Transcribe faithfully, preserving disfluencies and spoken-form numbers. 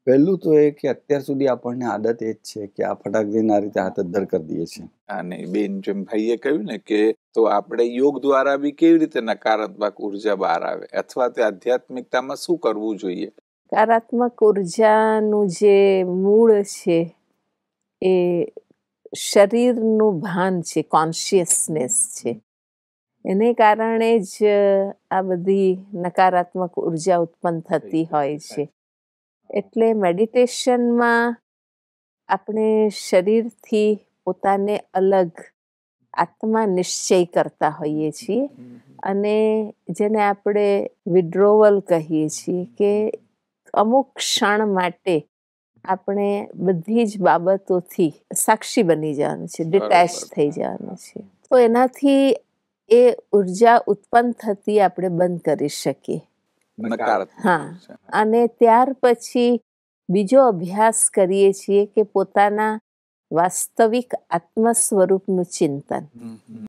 પહેલું તો એ કે અત્યાર સુધી આપણને આદત એ જ છે કે આ ફટાકડીને આ રીતે હાથ અદ્ધર કરી દઈએ છીએ. અને બેન જેમ ભાઈએ કહ્યું ને કે તો આપણે યોગ દ્વારા બી કેવી રીતે નકારાત્મક ઉર્જા બહાર આવે, અથવા તે આધ્યાત્મિકતામાં શું કરવું જોઈએ? નકારાત્મક ઉર્જાનું જે મૂળ છે એ શરીરનું ભાન છે, કોન્શિયસનેસ છે. એને કારણે જ આ બધી નકારાત્મક ઉર્જા ઉત્પન્ન થતી હોય છે. એટલે મેડિટેશનમાં આપણે શરીરથી પોતાને અલગ આત્મા નિશ્ચય કરતા હોઈએ છીએ, અને જેને આપણે વિડ્રોવલ કહીએ છીએ કે અમુક ક્ષણ માટે આપણે બધી જ બાબતોથી સાક્ષી બની જવાનું છે, ડિટેચ થઈ જવાનું છે. તો એનાથી એ ઉર્જા ઉત્પન્ન થતી આપણે બંધ કરી શકીએ. હા, અને ત્યાર પછી બીજો અભ્યાસ કરીએ છીએ કે પોતાના વાસ્તવિક આત્મ સ્વરૂપનું ચિંતન.